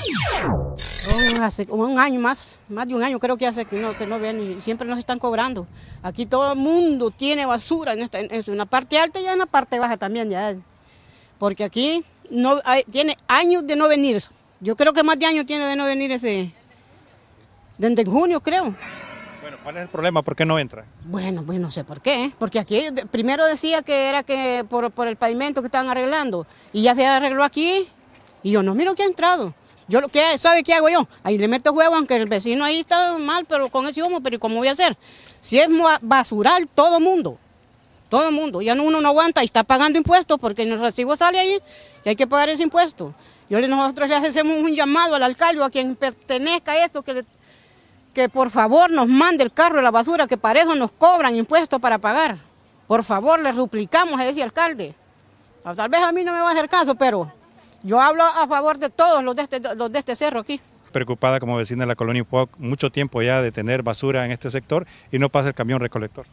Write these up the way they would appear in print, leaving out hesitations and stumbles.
Hace como un año más de un año creo que hace que no ven y siempre nos están cobrando. Aquí todo el mundo tiene basura en la parte alta y en la parte baja también, ya. Porque aquí tiene años de no venir. Yo creo que más de años tiene de no venir desde junio, creo. Bueno, ¿cuál es el problema? ¿Por qué no entra? Bueno, pues no sé por qué, porque aquí primero decía que era que por el pavimento que estaban arreglando y ya se arregló aquí y yo no miro que ha entrado. ¿Sabe qué hago yo? Ahí le meto huevo, aunque el vecino ahí está mal, pero con ese humo, pero ¿cómo voy a hacer? Si es basural, todo mundo, ya uno no aguanta y está pagando impuestos porque en el recibo sale ahí y hay que pagar ese impuesto. Nosotros le hacemos un llamado al alcalde, a quien pertenezca a esto, que por favor nos mande el carro de la basura, que para eso nos cobran impuestos para pagar. Por favor, le suplicamos a ese alcalde. Tal vez a mí no me va a hacer caso, pero yo hablo a favor de todos los de este cerro aquí. Preocupada como vecina de la colonia Upoac, mucho tiempo ya de tener basura en este sector y no pasa el camión recolector.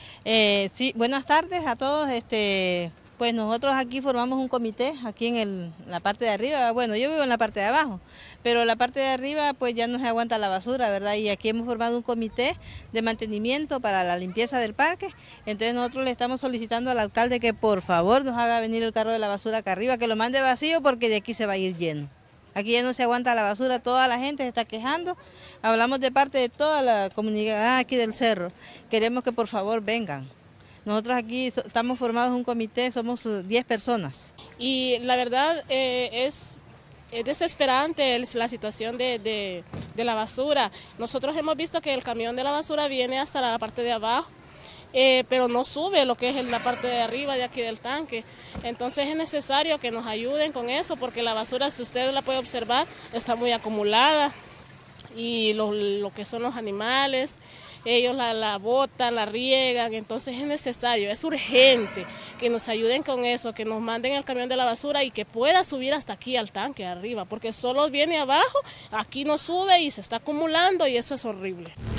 Sí, buenas tardes a todos. Pues nosotros aquí formamos un comité, aquí en la parte de arriba. Bueno, yo vivo en la parte de abajo, pero la parte de arriba pues ya no se aguanta la basura, ¿verdad? Y aquí hemos formado un comité de mantenimiento para la limpieza del parque. Entonces nosotros le estamos solicitando al alcalde que por favor nos haga venir el carro de la basura acá arriba, que lo mande vacío porque de aquí se va a ir lleno. Aquí ya no se aguanta la basura, toda la gente se está quejando. Hablamos de parte de toda la comunidad aquí del cerro. Queremos que por favor vengan. Nosotros aquí estamos formados en un comité, somos 10 personas. Y la verdad es desesperante la situación de la basura. Nosotros hemos visto que el camión de la basura viene hasta la parte de abajo, pero no sube lo que es la parte de arriba de aquí del tanque. Entonces es necesario que nos ayuden con eso, porque la basura, si usted la puede observar, está muy acumulada. Y lo que son los animales, ellos la botan, la riegan, entonces es necesario, es urgente que nos ayuden con eso, que nos manden el camión de la basura y que pueda subir hasta aquí al tanque arriba, porque solo viene abajo, aquí no sube y se está acumulando y eso es horrible.